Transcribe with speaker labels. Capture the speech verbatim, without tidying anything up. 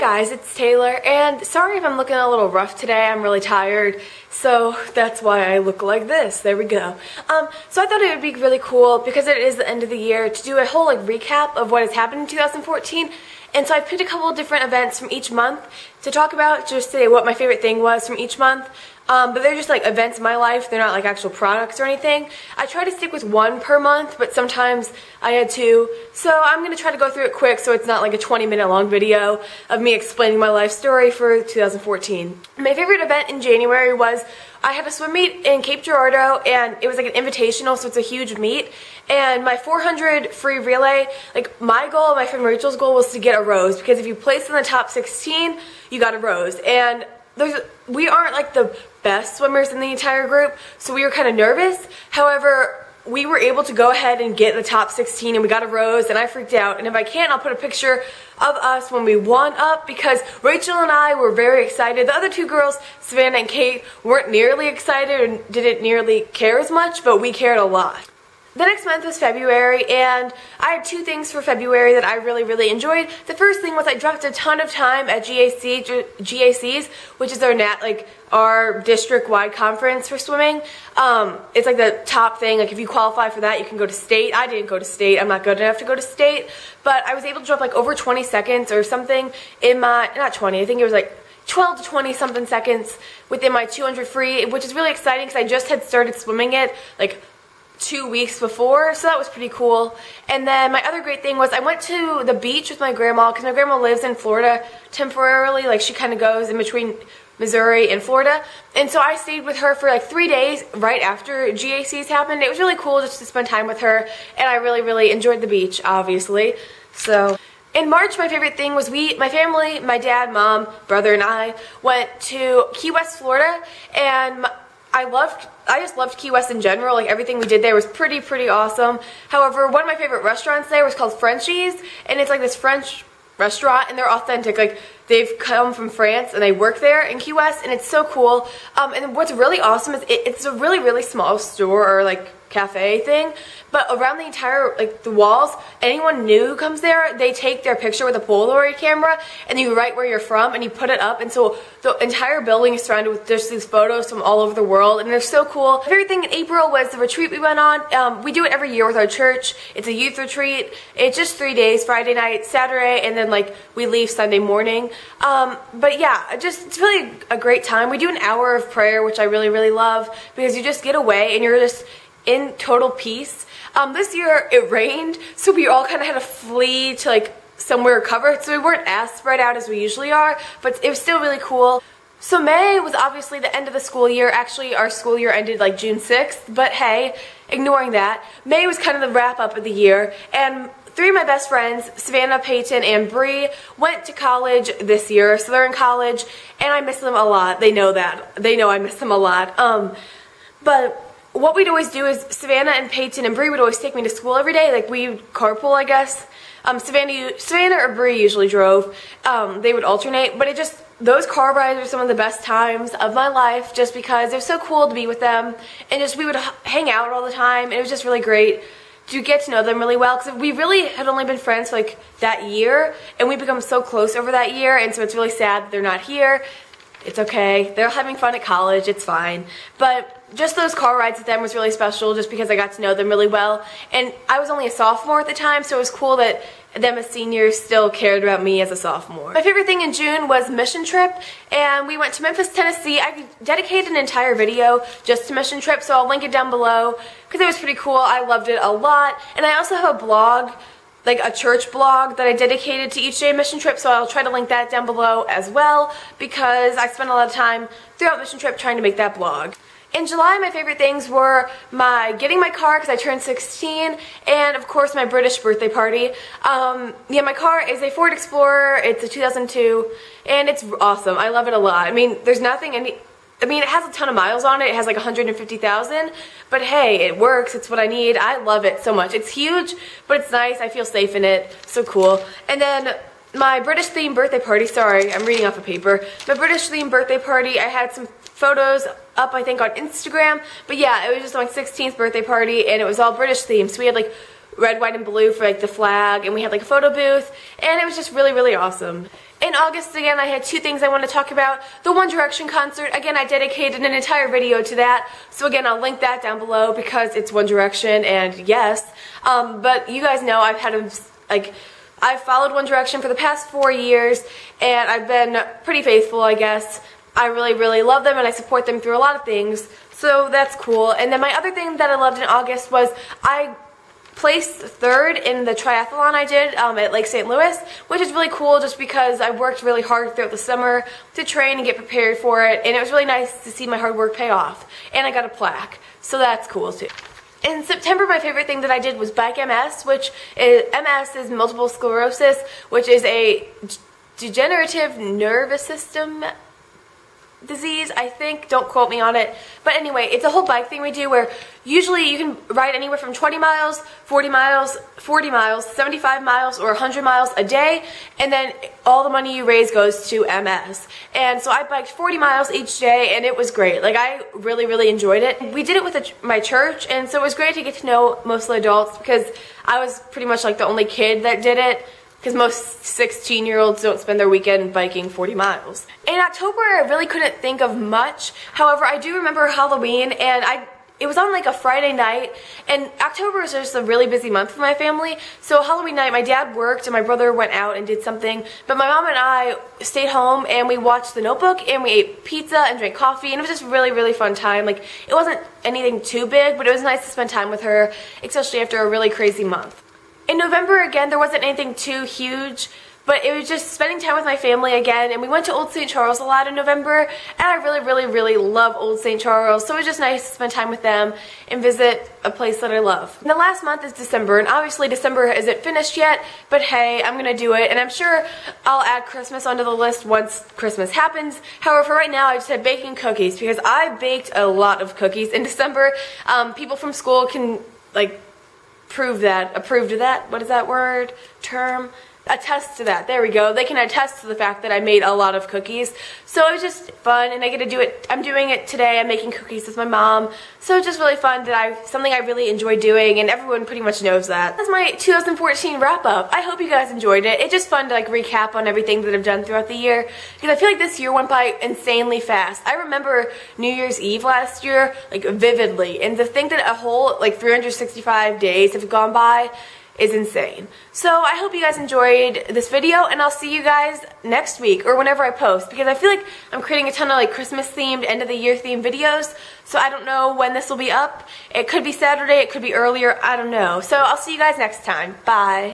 Speaker 1: guys, it's Taylor, and sorry if I'm looking a little rough today. I'm really tired, so that's why I look like this. There we go. Um, so I thought it would be really cool, because it is the end of the year, to do a whole like recap of what has happened in two thousand fourteen. And so I picked a couple of different events from each month to talk about, just to say what my favorite thing was from each month. Um, but they're just like events in my life. They're not like actual products or anything. I try to stick with one per month, but sometimes I had two. So I'm going to try to go through it quick so it's not like a twenty minute long video of me explaining my life story for two thousand fourteen. My favorite event in January was I had a swim meet in Cape Girardeau, and it was like an invitational, so it's a huge meet. And my four hundred free relay, like my goal and my friend Rachel's goal was to get a rose, because if you place in the top sixteen, you got a rose. And there's, we aren't like the best swimmers in the entire group, so we were kind of nervous. However, we were able to go ahead and get the top sixteen, and we got a rose, and I freaked out. And if I can, I'll put a picture of us when we won up, because Rachel and I were very excited. The other two girls, Savannah and Kate, weren't nearly excited and didn't nearly care as much, but we cared a lot. The next month was February, and I had two things for February that I really, really enjoyed. The first thing was I dropped a ton of time at G A C, G A C's, which is our nat, like our district-wide conference for swimming. Um, it's like the top thing. Like if you qualify for that, you can go to state. I didn't go to state. I'm not good enough to go to state, but I was able to drop like over twenty seconds or something in my, not twenty, I think it was like twelve to twenty something seconds within my two hundred free, which is really exciting because I just had started swimming it like two weeks before, so that was pretty cool. And then my other great thing was I went to the beach with my grandma, because my grandma lives in Florida temporarily. Like she kind of goes in between Missouri and Florida, and so I stayed with her for like three days right after G A C's happened. It was really cool just to spend time with her, and I really, really enjoyed the beach, obviously. So in March, my favorite thing was we, my family, my dad, mom, brother, and I went to Key West, Florida, and my, I loved, I just loved Key West in general. Like everything we did there was pretty, pretty awesome. However, one of my favorite restaurants there was called Frenchie's, and it's like this French restaurant, and they're authentic. Like they've come from France and they work there in Key West, and it's so cool. Um, and what's really awesome is it, it's a really, really small store or like cafe thing, but around the entire, like the walls, anyone new who comes there, they take their picture with a Polaroid camera, and you write where you're from and you put it up, and so the entire building is surrounded with just these photos from all over the world, and they're so cool. My favorite thing in April was the retreat we went on. Um, we do it every year with our church. It's a youth retreat. It's just three days, Friday night, Saturday, and then like we leave Sunday morning. Um, but yeah, just it's really a great time. We do an hour of prayer, which I really, really love, because you just get away and you're just in total peace. Um, this year it rained, so we all kind of had to flee to like somewhere covered, so we weren't as spread out as we usually are, but it was still really cool. So May was obviously the end of the school year. Actually, our school year ended like June sixth, but hey, ignoring that, May was kind of the wrap up of the year, and three of my best friends, Savannah, Peyton, and Bree, went to college this year, so they're in college, and I miss them a lot. They know that. They know I miss them a lot. Um, but what we'd always do is Savannah and Peyton and Bree would always take me to school every day. Like we carpool, I guess. Um, Savannah, Savannah or Bree usually drove. Um, they would alternate, but it just, those car rides are some of the best times of my life, just because it was so cool to be with them, and just we would hang out all the time, and it was just really great to get to know them really well, because we really had only been friends for like that year, and we become so close over that year, and so it's really sad that they're not here. It's okay. They're having fun at college. It's fine. But just those car rides with them was really special, just because I got to know them really well. And I was only a sophomore at the time, so it was cool that them as seniors still cared about me as a sophomore. My favorite thing in June was mission trip, and we went to Memphis, Tennessee. I dedicated an entire video just to mission trip, so I'll link it down below, because it was pretty cool. I loved it a lot. And I also have a blog, like a church blog that I dedicated to each day of mission trip, so I'll try to link that down below as well, because I spent a lot of time throughout mission trip trying to make that blog. In July, my favorite things were my getting my car, because I turned sixteen, and of course my British birthday party. Um, yeah, my car is a Ford Explorer. It's a two thousand two, and it's awesome. I love it a lot. I mean, there's nothing any. I mean, it has a ton of miles on it. It has like one hundred fifty thousand, but hey, it works. It's what I need. I love it so much. It's huge, but it's nice. I feel safe in it. So cool. And then my British themed birthday party. Sorry, I'm reading off a paper. My British themed birthday party, I had some photos up, I think, on Instagram. But yeah, it was just my sixteenth birthday party, and it was all British themed. So we had like red, white, and blue for like the flag, and we had like a photo booth, and it was just really, really awesome. In August, again, I had two things I want to talk about. The One Direction concert, again, I dedicated an entire video to that. So again, I'll link that down below because it's One Direction and yes. Um, but you guys know I've had a, like, I've followed One Direction for the past four years and I've been pretty faithful, I guess. I really, really love them and I support them through a lot of things. So that's cool. And then my other thing that I loved in August was I placed third in the triathlon I did um, at Lake Saint Louis, which is really cool just because I worked really hard throughout the summer to train and get prepared for it, and it was really nice to see my hard work pay off. And I got a plaque, so that's cool too. In September, my favorite thing that I did was bike M S, which is, M S is multiple sclerosis, which is a degenerative nervous system disease, I think. Don't quote me on it. But anyway, it's a whole bike thing we do where usually you can ride anywhere from twenty miles, forty miles, forty miles, seventy-five miles, or one hundred miles a day, and then all the money you raise goes to M S. And so I biked forty miles each day, and it was great. Like, I really, really enjoyed it. We did it with a, my church, and so it was great to get to know most of the adults because I was pretty much like the only kid that did it. Because most sixteen year olds don't spend their weekend biking forty miles. In October, I really couldn't think of much. However, I do remember Halloween, and I it was on like a Friday night, and October is just a really busy month for my family. So Halloween night, my dad worked, and my brother went out and did something, but my mom and I stayed home, and we watched The Notebook, and we ate pizza and drank coffee, and it was just a really, really fun time. Like, it wasn't anything too big, but it was nice to spend time with her, especially after a really crazy month. In November, again, there wasn't anything too huge, but it was just spending time with my family again, and we went to Old Saint Charles a lot in November, and I really, really, really love Old Saint Charles, so it was just nice to spend time with them and visit a place that I love. And the last month is December, and obviously December isn't finished yet, but hey, I'm gonna do it, and I'm sure I'll add Christmas onto the list once Christmas happens. However, for right now, I just had baking cookies, because I baked a lot of cookies in December. Um, people from school can, like, prove that, approve to that, what is that word, term, attest to that, there we go. They can attest to the fact that I made a lot of cookies. So it was just fun, and I get to do it, I'm doing it today, I'm making cookies with my mom. So it's just really fun that I, something I really enjoy doing, and everyone pretty much knows that. That's my two thousand fourteen wrap up. I hope you guys enjoyed it. It's just fun to like recap on everything that I've done throughout the year, because I feel like this year went by insanely fast. I remember New Year's Eve last year, like vividly, and to think that a whole like three hundred sixty-five days have gone by is insane. So I hope you guys enjoyed this video, and I'll see you guys next week or whenever I post, because I feel like I'm creating a ton of like Christmas themed, end of the year themed videos, so I don't know when this will be up. It could be Saturday, it could be earlier, I don't know. So I'll see you guys next time. Bye.